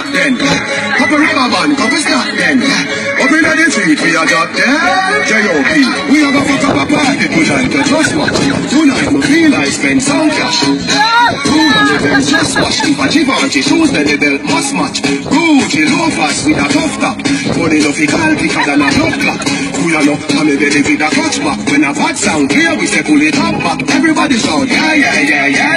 stop then. Couple rubber band, couple stop then. Up in the street, we are up there. J.O.P. We have a fuck up a party, put on to just watch. Tonight, we feel like spend some cash. Who on the them just wash. If a Givenchy shoes, then the belt must match. Gucci loafers with a tough top. Money no fi call thicker than a blood clot. Who ya know, I'm a belly with a clutch back. When a bad sound clear, we say pull it up back. Everybody shout, yeah, yeah, yeah, yeah.